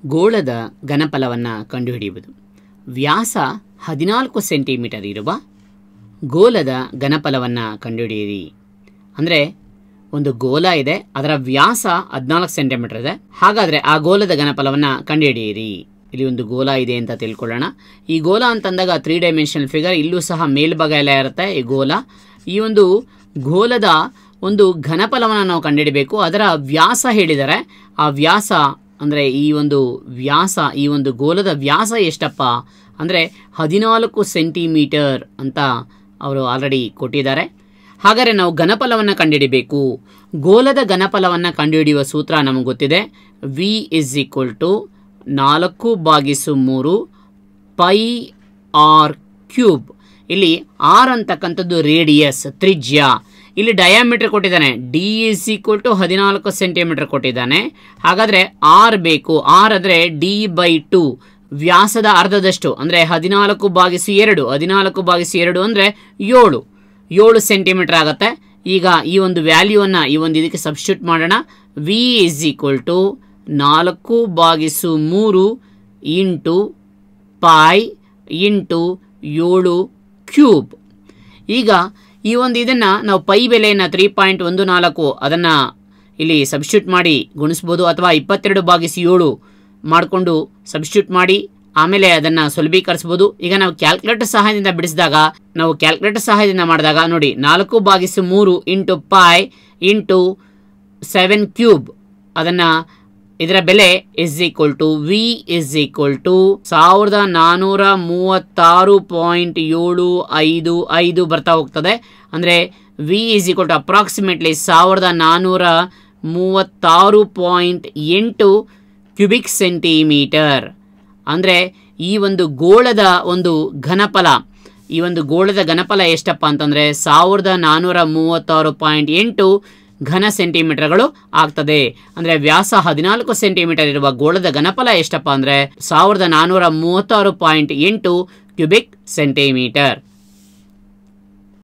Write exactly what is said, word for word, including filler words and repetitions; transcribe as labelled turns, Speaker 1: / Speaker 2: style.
Speaker 1: ಗೋಳದ ಘನಫಲವನ್ನು ಕಂಡುಹಿಡಿಯುವುದು. ವ್ಯಾಸ ಹದಿನಾಲ್ಕು ಸೆಂಟಿಮೀಟರ್ ಇರುವ ಗೋಲದ ಘನಫಲವನ್ನು ಕಂಡುಹಿಡಿಯಿರಿ. ಅಂದರೆ ಒಂದು ಗೋಲ ಇದೆ, ಅದರ ವ್ಯಾಸ ಹದಿನಾಲ್ಕು ಸೆಂಟಿಮೀಟರ್ ಇದೆ. ಹಾಗಾದರೆ ಆ ಗೋಲದ ಘನಫಲವನ್ನು ಕಂಡುಹಿಡಿಯಿರಿ. ಇಲ್ಲಿ ಒಂದು ಗೋಲ ಇದೆ ಅಂತ ತಿಳ್ಕೊಳ್ಳೋಣ. ಈ ಗೋಲ ಅಂತಂದಾಗ ತ್ರೀ ಡೈಮೆನ್ಷನಲ್ ಫಿಗರ್, ಇಲ್ಲೂ ಸಹ ಮೇಲ್ಭಾಗ ಎಲ್ಲ ಇರುತ್ತೆ ಈ ಗೋಲ. ಈ ಒಂದು ಗೋಲದ ಒಂದು ಘನಫಲವನ್ನು ನಾವು ಕಂಡುಹಿಡಬೇಕು. ಅದರ ವ್ಯಾಸ ಹೇಳಿದರೆ ಆ ವ್ಯಾಸ ಅಂದರೆ ಈ ಒಂದು ವ್ಯಾಸ ಈ ಒಂದು ಗೋಲದ ವ್ಯಾಸ ಎಷ್ಟಪ್ಪ ಅಂದರೆ ಹದಿನಾಲ್ಕು ಸೆಂಟಿಮೀಟರ್ ಅಂತ ಅವರು ಆಲ್ರೆಡಿ ಕೊಟ್ಟಿದ್ದಾರೆ. ಹಾಗಾದರೆ ನಾವು ಘನಫಲವನ್ನು ಕಂಡುಹಿಡಿಬೇಕು. ಗೋಲದ ಘನಫಲವನ್ನು ಕಂಡುಹಿಡಿಯುವ ಸೂತ್ರ ನಮಗೆ ಗೊತ್ತಿದೆ. ವಿ ಇಸ್ ಈಕ್ವಲ್ ಟು ನಾಲ್ಕು ಬಾಗಿಸು ಮೂರು ಪೈ ಆರ್ ಕ್ಯೂಬ್. ಇಲ್ಲಿ ಆರ್ ಅಂತಕ್ಕಂಥದ್ದು ರೇಡಿಯಸ್, ತ್ರಿಜ್ಯ. ಇಲ್ಲಿ ಡಯಾಮೀಟರ್ ಕೊಟ್ಟಿದ್ದಾನೆ, ಡಿ ಇಸ್ ಈಕ್ವಲ್ ಟು ಹದಿನಾಲ್ಕು ಸೆಂಟಿಮೀಟರ್ ಕೊಟ್ಟಿದ್ದಾನೆ. ಹಾಗಾದರೆ ಆರ್ ಬೇಕು. ಆರ್ ಅಂದರೆ ಡಿ ಬೈ ಟು, ವ್ಯಾಸದ ಅರ್ಧದಷ್ಟು ಅಂದರೆ ಹದಿನಾಲ್ಕು ಬಾಗಿಸು ಎರಡು. ಹದಿನಾಲ್ಕು ಬಾಗಿಸು ಎರಡು ಅಂದರೆ ಏಳು ಏಳು ಸೆಂಟಿಮೀಟರ್ ಆಗುತ್ತೆ. ಈಗ ಈ ಒಂದು ವ್ಯಾಲ್ಯೂವನ್ನು ಈ ಒಂದು ಇದಕ್ಕೆ ಸಬ್ಸ್ಟಿಟ್ಯೂಟ್ ಮಾಡೋಣ. ವಿ ಇಸ್ ಈಕ್ವಲ್ ಟು ನಾಲ್ಕು ಬಾಗಿಸು ಮೂರು ಇಂಟು ಪೈ ಇಂಟು ಏಳು ಕ್ಯೂಬ್. ಈಗ ಈ ಒಂದು ಇದನ್ನು ನಾವು ಪೈ ಬೆಲೆಯನ್ನು ತ್ರೀ ಪಾಯಿಂಟ್ ಒಂದು ನಾಲ್ಕು ಅದನ್ನು ಇಲ್ಲಿ ಸಬ್ಸ್ಟಿಟ್ಯೂಟ್ ಮಾಡಿ ಗುಣಿಸ್ಬೋದು, ಅಥವಾ ಇಪ್ಪತ್ತೆರಡು ಬಾಗಿಸು ಏಳು ಮಾಡಿಕೊಂಡು ಸಬ್ಸ್ಟಿಟ್ಯೂಟ್ ಮಾಡಿ ಆಮೇಲೆ ಅದನ್ನು ಸುಲಭೀಕರಿಸ್ಬೋದು. ಈಗ ನಾವು ಕ್ಯಾಲ್ಕುಲೇಟರ್ ಸಹಾಯದಿಂದ ಬಿಡಿಸಿದಾಗ ನಾವು ಕ್ಯಾಲ್ಕುಲೇಟರ್ ಸಹಾಯದಿಂದ ಮಾಡಿದಾಗ ನೋಡಿ, ನಾಲ್ಕು ಬಾಗಿಸು ಮೂರು into pi into seven cube, ಅದನ್ನು ಇದರ ಬೆಲೆ is equal to V is equal to ಸಾವಿರದ ನಾನ್ನೂರ ಮೂವತ್ತಾರು ಪಾಯಿಂಟ್ ಏಳು ಐದು ಐದು ಬರ್ತಾ ಹೋಗ್ತದೆ. ಅಂದರೆ V is equal to approximately ಸಾವಿರದ ನಾನ್ನೂರ ಮೂವತ್ತಾರು ಪಾಯಿಂಟ್ ಎಂಟು ಕ್ಯೂಬಿಕ್ ಸೆಂಟಿಮೀಟರ್. ಅಂದರೆ ಈ ಒಂದು ಗೋಳದ ಒಂದು ಘನಫಲ ಈ ಒಂದು ಗೋಳದ ಘನಫಲ ಎಷ್ಟಪ್ಪ ಅಂತಂದರೆ ಸಾವಿರದ ನಾನ್ನೂರ ಮೂವತ್ತಾರು ಪಾಯಿಂಟ್ ಎಂಟು ಘನ ಸೆಂಟಿಮೀಟರ್ಗಳು ಆಗ್ತದೆ. ಅಂದರೆ ವ್ಯಾಸ ಹದಿನಾಲ್ಕು ಸೆಂಟಿಮೀಟರ್ ಇರುವ ಗೋಳದ ಘನಫಲ ಎಷ್ಟಪ್ಪ ಅಂದರೆ ಸಾವಿರದ ನಾನ್ನೂರ ಮೂವತ್ತಾರು ಪಾಯಿಂಟ್ ಎಂಟು ಕ್ಯೂಬಿಕ್ ಸೆಂಟಿಮೀಟರ್.